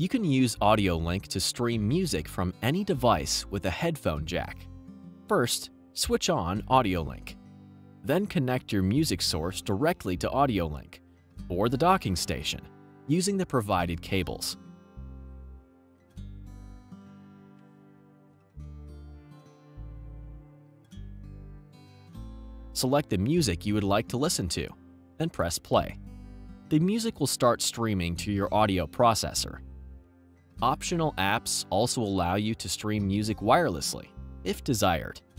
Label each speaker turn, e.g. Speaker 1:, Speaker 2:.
Speaker 1: You can use AudioLink to stream music from any device with a headphone jack. First, switch on AudioLink. Then connect your music source directly to AudioLink or the docking station using the provided cables. Select the music you would like to listen to, then press play. The music will start streaming to your audio processor. Optional apps also allow you to stream music wirelessly, if desired.